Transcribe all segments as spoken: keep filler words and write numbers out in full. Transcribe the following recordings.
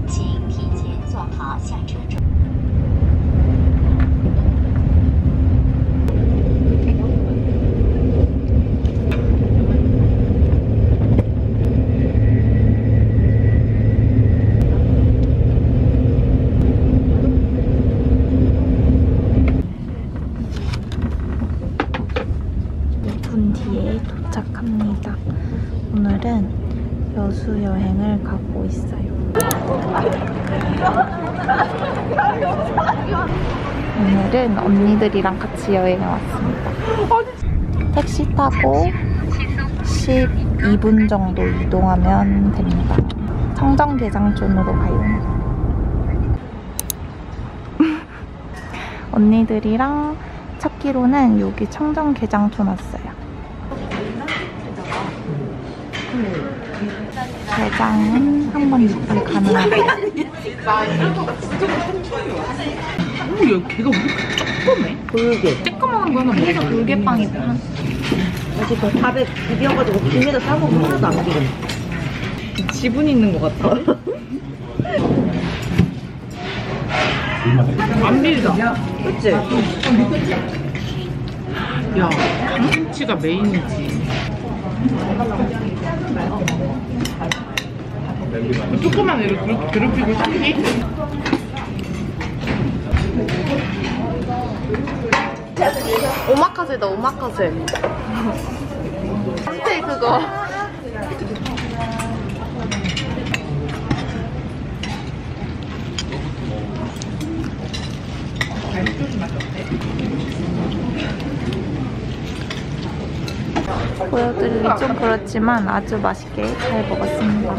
请提前做好下车准备。 뒤에 도착합니다. 오늘은 여수 여행을 가고 있어요. 오늘은 언니들이랑 같이 여행을 왔습니다. 택시 타고 십이 분 정도 이동하면 됩니다. 청정계장촌으로 가요. 언니들이랑 찾기로는 여기 청정계장촌 왔어요. 게장은 한 번 육불 가능하고요. 오, 야, 걔가 왜 이렇게 조그매? 돌게. 쬐끄만한 거 하나 그래서 먹어. 돌게빵이 한 어제 그 밥에 비벼가지고 김에다 싸먹으면 하나도 안 비려. 지분 있는 것 같아. 안 비리다. 그치? 야, 당김치가 메인이지. 조그만 애를 그렇게 괴롭히고 싶니? 오마카세다, 오마카세. 스테이 그거. 보여드리기 좀 그렇지만 아주 맛있게 잘 먹었습니다.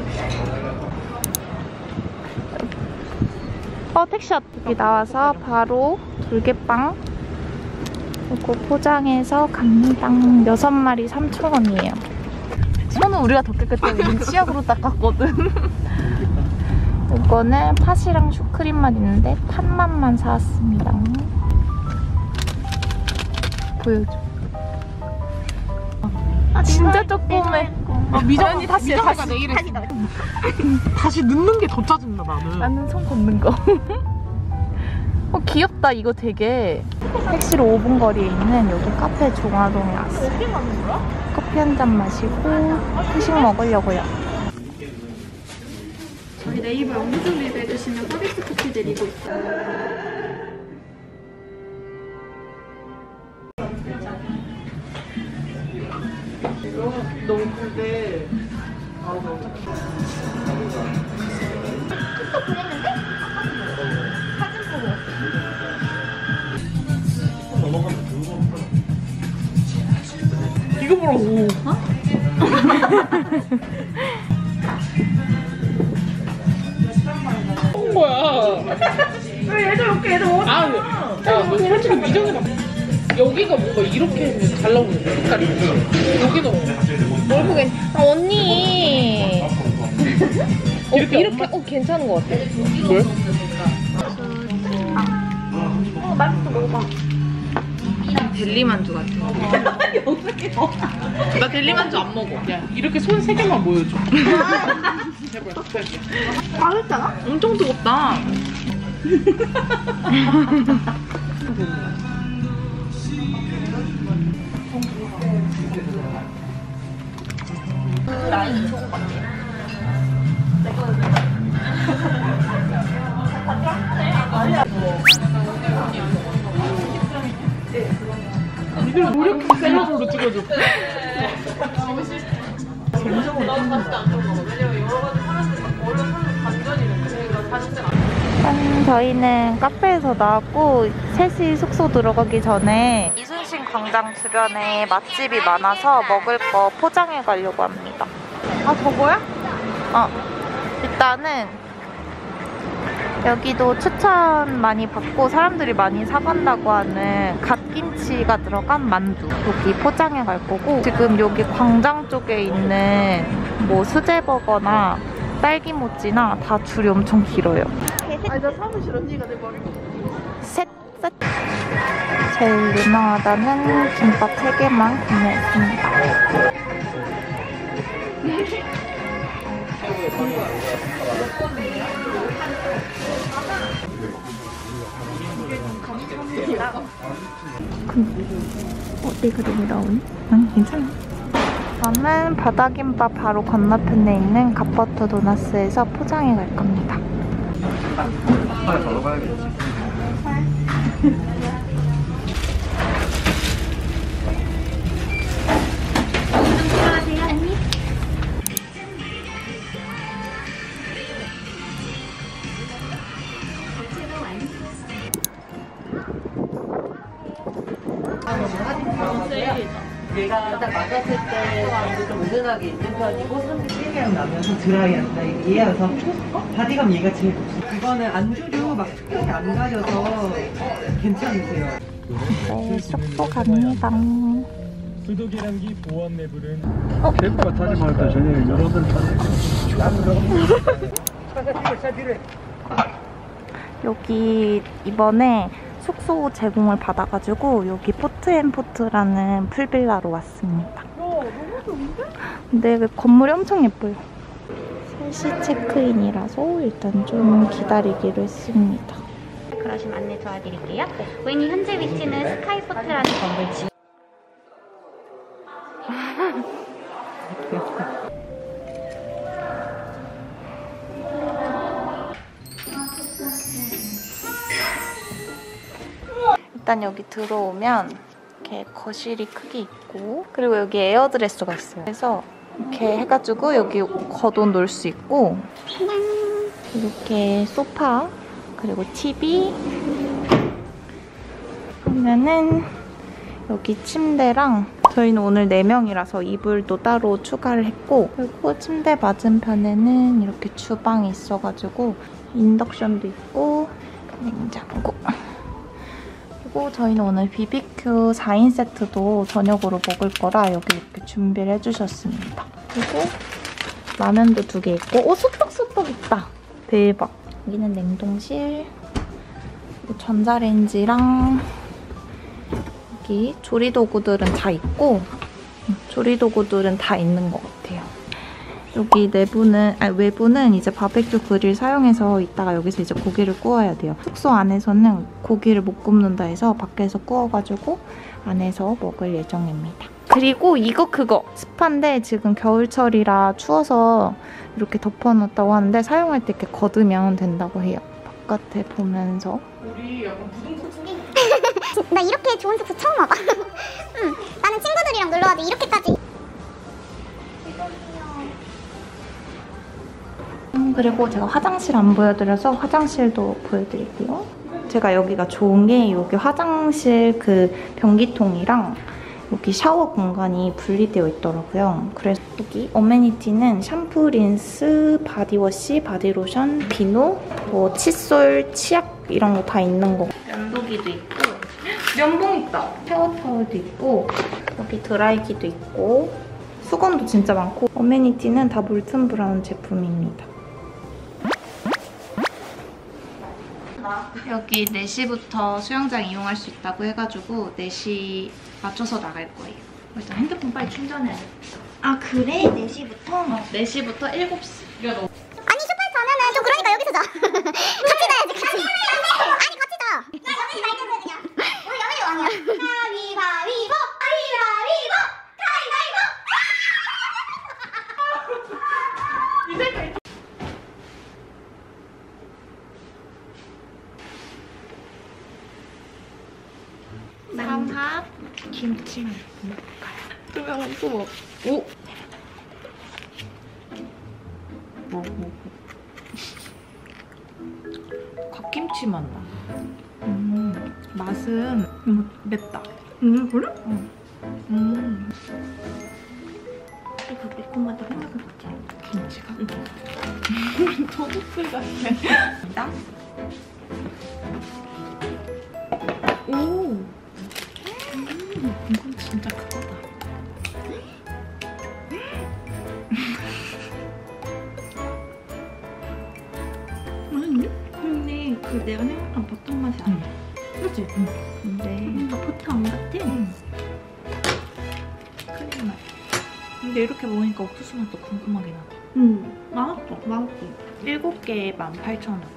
어, 택시 여기 나와서 바로 돌게빵 이거 포장해서 갑니다. 여섯 마리 삼천 원이에요. 손은 우리가 더 깨끗해. 우린 치약으로 닦았거든. 이거는 팥이랑 슈크림만 있는데 팥맛만 사왔습니다. 보여줘. 아, 진짜 조그매. 아, 미정 언니 다시, 미정이가 다시. 내일 했어. 다시 넣는 게 더 짜증나 나는. 나는 손 걷는 거. 어, 귀엽다. 이거 되게. 택시로 오 분 거리에 있는 여기 카페 종화동에 왔어요. 커피 한 잔 마시고 후식 먹으려고요. 저희 네이버 영수증 리뷰해주시면 서비스 쿠키 드리고 있어요. 너무 큰데. 이거 보라고. 어? 온 거야. 왜 얘도 이렇게 얘도 먹었어? 아, 야, 너 솔직히 미정이 봐. 여기가 뭔가 이렇게 하면 잘 나오는데 색깔이. 여기는 뭘 보겠... 아, 언니. 어, 이렇게 이렇게 어, 괜찮은 것 같아. 뭘? 어, 맛있어. 먹어봐. 델리만두 같은 거. 나 델리만두 안 먹어. 야, 이렇게 손 세 개만 보여줘. 제발, 제발. 맛있잖아? 엄청 뜨겁다. 라인이 좋은 것 같아. 니들 노력해 셀러로 찍어줘. 일단 저희는 카페에서 나왔고 셋이 숙소 들어가기 전에 이순신 광장 주변에 맛집이 많아서 먹을 거 포장해 가려고 합니다. 아, 저거야? 어. 일단은 여기도 추천 많이 받고 사람들이 많이 사간다고 하는 갓김치가 들어간 만두 여기 포장해 갈 거고, 지금 여기 광장 쪽에 있는 뭐 수제버거나 딸기모찌나 다 줄이 엄청 길어요. 아니 나 사무실 언니가 내 머리 셋, 셋. 제일 유명하다는 김밥 세 개만 구매했습니다. 어, 내가 너무 나오네? 응, 괜찮아. 저는 바다김밥 바로 건너편에 있는 갓버터 도나스에서 포장해 갈 겁니다. 바로 가야겠지. 얘가 딱 맞았을 때 좀 은은하게 있는 편이고 삼십일 년 나면 좀 드라이한다. 얘여서 바디감 얘가 제일 높아. 이거는 안주도 막 특별히 안 가려서 괜찮으세요. 네, 숙소 갑니다. 수도 계량기 보안 내부는 어? 대구가 타지 말고 저녁에 여러분 여기 이번에 숙소 제공을 받아가지고 여기 포트앤포트라는 풀빌라로 왔습니다. 근데 건물이 엄청 예뻐요. 세 시 체크인이라서 일단 좀 기다리기로 했습니다. 그러시면 안내 도와드릴게요. 우연히 현재 위치는 스카이포트라는 건물 지 일단 여기 들어오면 이렇게 거실이 크게 있고 그리고 여기 에어드레스가 있어요. 그래서 이렇게 해가지고 여기 겉옷 놓을 수 있고 이렇게 소파 그리고 티비 하면은 여기 침대랑 저희는 오늘 네 명이라서 이불도 따로 추가를 했고 그리고 침대 맞은편에는 이렇게 주방이 있어가지고 인덕션도 있고 냉장고 그리고 저희는 오늘 비비큐 사 인 세트도 저녁으로 먹을 거라 여기 이렇게 준비를 해주셨습니다. 그리고 라면도 두 개 있고 오 소떡소떡 있다. 대박. 여기는 냉동실 그리고 전자레인지랑 여기 조리도구들은 다 있고 조리도구들은 다 있는 것 같아요. 여기 내부는, 아니 외부는 이제 바베큐 그릴 사용해서 이따가 여기서 이제 고기를 구워야 돼요. 숙소 안에서는 고기를 못 굽는다 해서 밖에서 구워가지고 안에서 먹을 예정입니다. 그리고 이거 그거 스파인데 지금 겨울철이라 추워서 이렇게 덮어놨다고 하는데 사용할 때 이렇게 걷으면 된다고 해요. 바깥에 보면서. 우리 약간 부둥부둥. 나 이렇게 좋은 숙소 처음 와봐. 응, 나는 친구들이랑 놀러 와도 이렇게까지. 음, 그리고 제가 화장실 안 보여드려서 화장실도 보여드릴게요. 제가 여기가 좋은 게 여기 화장실 그 변기통이랑 여기 샤워 공간이 분리되어 있더라고요. 그래서 여기 어메니티는 샴푸, 린스, 바디워시, 바디로션, 비누, 뭐 칫솔, 치약 이런 거 다 있는 거. 면도기도 있고 면봉 있다. 샤워타월도 있고 여기 드라이기도 있고 수건도 진짜 많고 어메니티는 다 몰튼 브라운 제품입니다. 여기 네 시부터 수영장 이용할 수 있다고 해가지고 네 시 맞춰서 나갈 거예요. 일단 핸드폰 빨리 충전해야 돼. 아 그래? 네 시부터? 어, 네 시부터 일곱 시. 야, 너 아니 슈퍼에서 하면은 좀 그러니까 여기서 자. 같이 자야지 같이. 아니 같이 자. 나 여기 말겠어 그냥. 우리 여기 왕이야. 가위바위보 가위바위보 가위바위보. 삼합 김치만 먹을까요? 투명 소금. 오! 뭐, 뭐. 갓김치 맛 나. 음, 맛은 음, 맵다. 음 그래? 응. 음. 이거 매콤하다 생각을 못해. 김치가? 응. 토마토 같아. 오! 음, 이건 진짜 크다. 아니 근데 그 내가 생각한 버터 맛이 아니야. 그렇지? 응. 근데 뭔가 버터 안 같아? 응. 크림 맛. 근데 이렇게 먹으니까 옥수수 맛도 궁금하긴 하다. 음, 맛있어. 맛있지. 일곱 개에 만 팔천 원.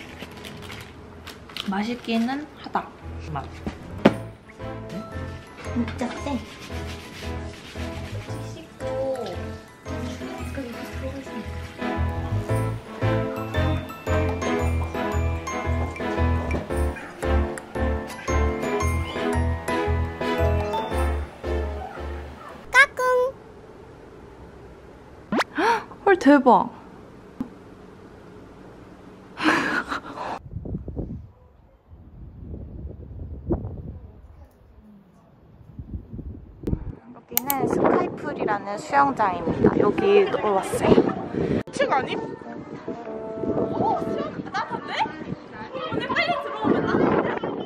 맛있기는 하다. 맛. 진짜 쎄. 헐, 대박. 여기는 스카이풀이라는 수영장입니다. 여기 놀러왔어요. 층 아님? 오, 수영 나던데? 오늘 빨리 들어오면 나.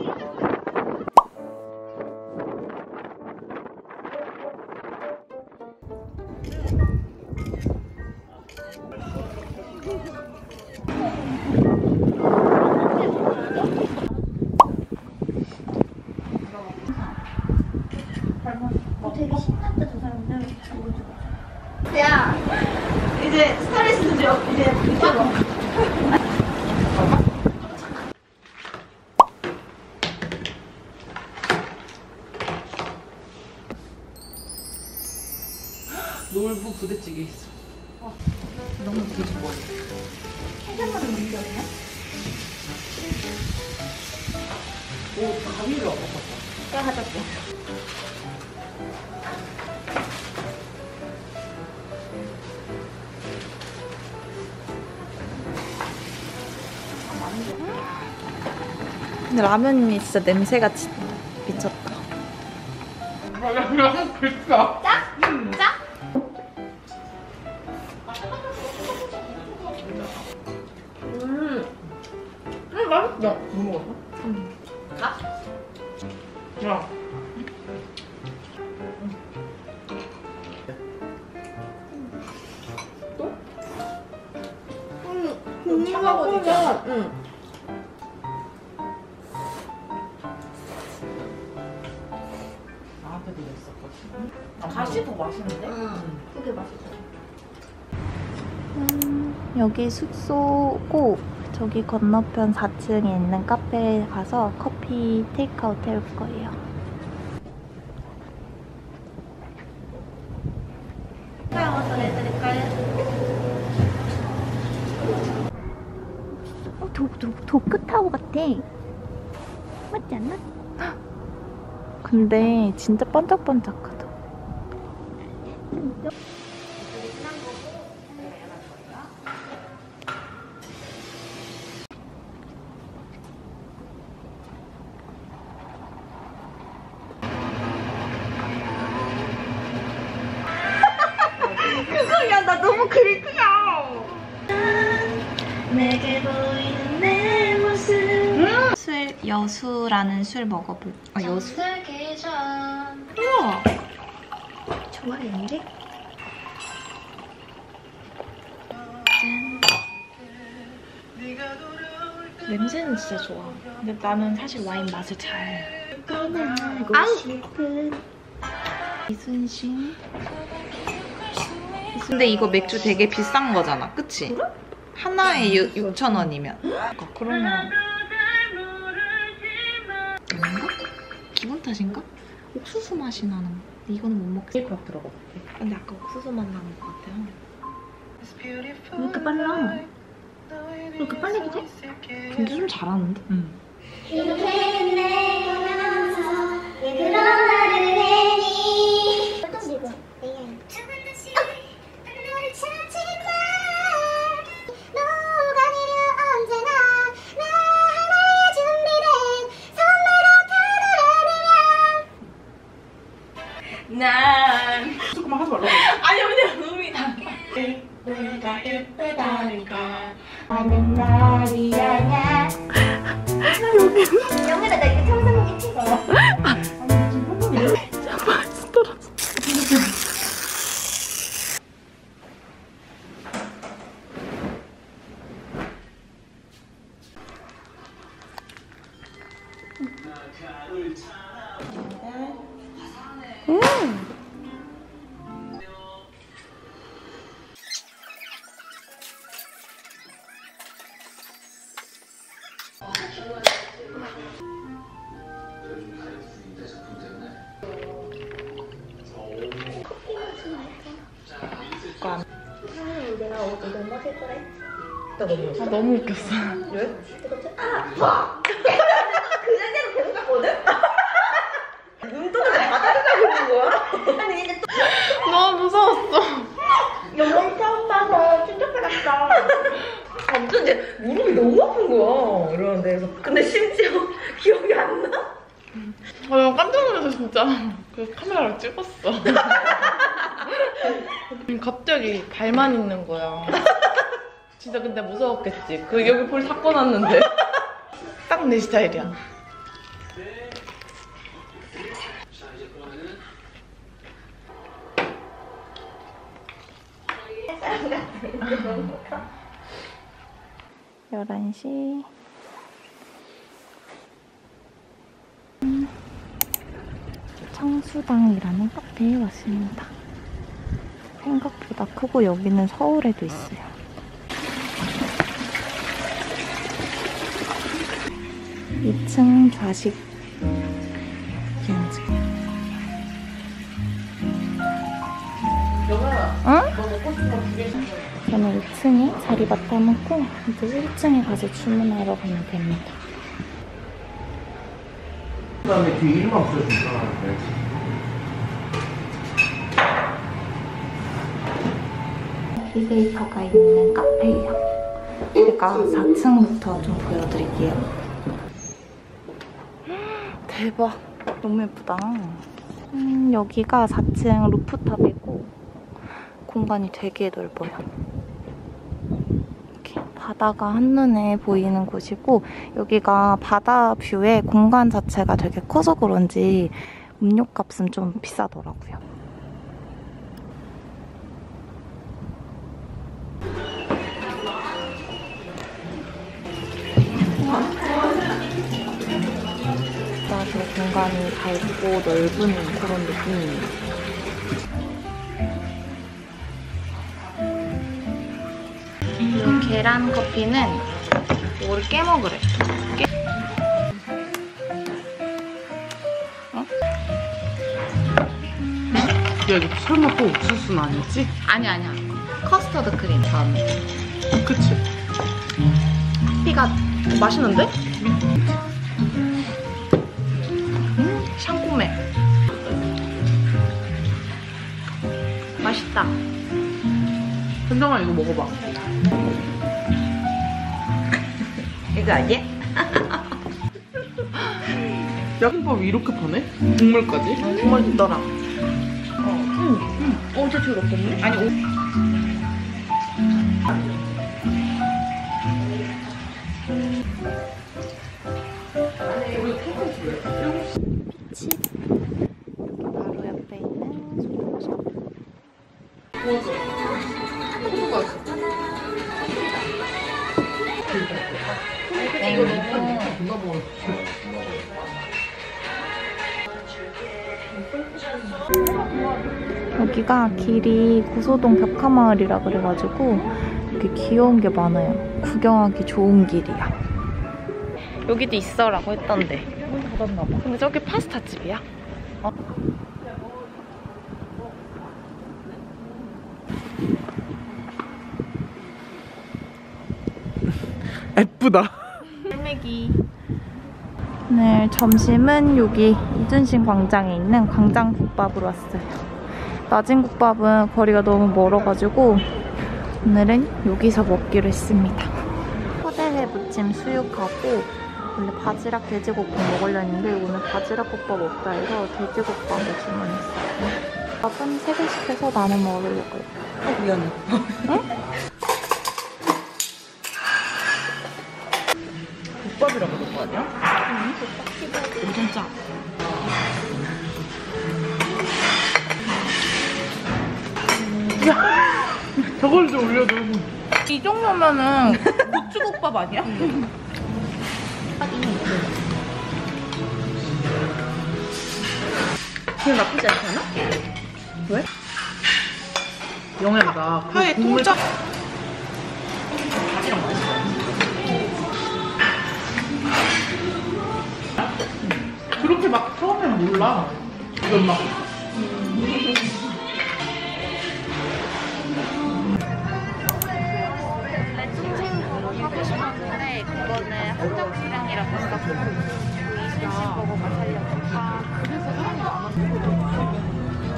되게 신났다 저 사람들. 야, 이제 스타일리스트 죠 이제 이쪽으로. 놀부 부대찌개 있어. 어, 너무 뒤집어요. 해산물은 뭔지 아냐? 오, 가위를 엎었어. 내가 가져올게. 근데 라면이 진짜 냄새가 진 미쳤다. 라면 글까? 짜? 짜? 음, 음 맛있다. 뭐 먹었어? 음. 나? 야. 또? 음, 좀 차가워지잖아. 응. 나한테도 냈었거든. 다시 더 맛있는데? 응. 그게 맛있어. 음, 여기 숙소고 저기 건너편 사 층에 있는 카페에 가서 커피 테이크아웃 해올 거예요. 어떤 해드릴까요? 어, 도, 도, 도쿄타워 같아. 맞지 않나? 근데 진짜 반짝반짝하다. 야, 나 너무 그리트야. 내게 보이는 내 모습. 술 여수라는 술 먹어볼. 아 여수? 잠들기 전. 우와. 좋아했는데? 냄새는 진짜 좋아. 근데 나는 사실 와인 맛을 잘. 떠나고 싶은 이순신. 근데 이거 맥주 되게 비싼 거잖아, 그치? 그래? 하나에 육천 원이면. 그러니까 그러면 아닌가? 기분 탓인가? 옥수수 맛이 나는. 근데 이거는 못 먹겠어. 막 들어가. 근데 아까 옥수수 맛 나는 것 같아요. 왜 이렇게 빨라? 왜 이렇게 빨리 돼? 근데 좀 잘하는데? 응. 이렇게 내면서 그런 나를 해니 어떤 지금 죽은 듯이 너를 찾지만 너가 내려 언제나 나 하나의 준비된 선배로 다가가면 조금만 하지 말라고. 아니, 근데 음이 다. 내가 예쁘다니까 하는 날이 아냐 영민아 나 이거 청소년이 찍어 아, 너무 웃겼어. 왜? 아! 그 자세로 계속 갔거든? 눈동자 받아주자고 있는 거야? 아니 이제 또 너무 무서웠어. 영상 처음 봐서 충격받았어. 아무튼 이제 무릎이 너무 아픈 거야. 이러는데 그래서 근데 심지어 기억이 안 나? 아, 나 깜짝 놀라서 진짜 그 카메라로 찍었어. 갑자기 발만 있는 거야. 진짜 근데 무서웠겠지. 그 여기 볼 삭궈놨는데 딱 내 스타일이야. 열한 시. 음, 청수당이라는 카페에 왔습니다. 생각보다 크고 여기는 서울에도 있어요. 이 층 좌식 김치. 응? 저는 이 층에 자리맡아 놓고 이제 일 층에 가서 주문하러 가면 됩니다. 그 다음에 뒤에 이름 없어지니까. 엘리베이터가 있는 카페예요. 제가 사 층부터 좀 보여드릴게요. 대박! 너무 예쁘다. 음, 여기가 사 층 루프탑이고 공간이 되게 넓어요. 이렇게 바다가 한눈에 보이는 곳이고 여기가 바다 뷰에 공간 자체가 되게 커서 그런지 음료값은 좀 비싸더라고요. 아주 공간이 밝고 넓은 그런 느낌이에요. 이 계란 커피는 이거를 깨먹으래. 깨... 어? 야, 이거 설마 또 옥수수는 아니지? 아니 아니야. 커스터드 크림 다음에. 그치? 커피가 맛있는데? 샹꼬메. 맛있다. 현정아, 이거 먹어봐. 이거 아니야? 야김밥이 이렇게 파네? 국물까지? 정말 있더라. 어제 줄 없었네? 아니, 오... 집 바로 옆에 있는 소품샵. 여기가 길이 고소동 벽화마을이라 그래가지고 이렇게 귀여운 게 많아요. 구경하기 좋은 길이야. 여기도 있어라고 했던데. 닫았나봐. 근데 저기 파스타 집이야. 어? 예쁘다. 헬메기. 오늘 점심은 여기 이순신 광장에 있는 광장국밥으로 왔어요. 나진국밥은 거리가 너무 멀어가지고 오늘은 여기서 먹기로 했습니다. 포대회 무침 수육하고 원래 바지락 돼지국밥 먹으려 했는데 오늘 바지락 국밥 없다 해서 돼지국밥을 주문했어요. 밥은 세 개 시켜서 나눠 먹으려고요. 어, 미안해. 응? 국밥이라 그럴 거 아니야? 응, 국밥이고 엄청 짜. 야! 저걸 좀 올려줘. 이 정도면은 고추국밥 아니야? 그냥 나쁘지 않잖아? 왜? 영애가 나 그 아예 국물 통짜. 바지락 맛있어. 그렇게 막 처음엔 몰라. 이건 막 버거가 살려서. 아, 그래서 사람이 많아.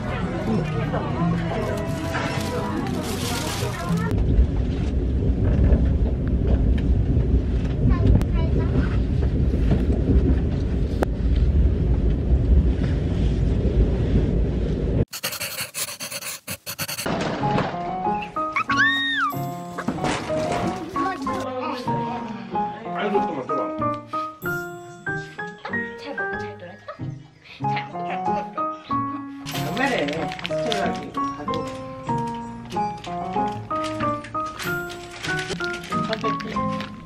아니 그것도 맞더라. 잘 먹고 잘 놀았어? 잘 먹고 잘 놀았어. 정말에 파스텔라기 가족. 선택해.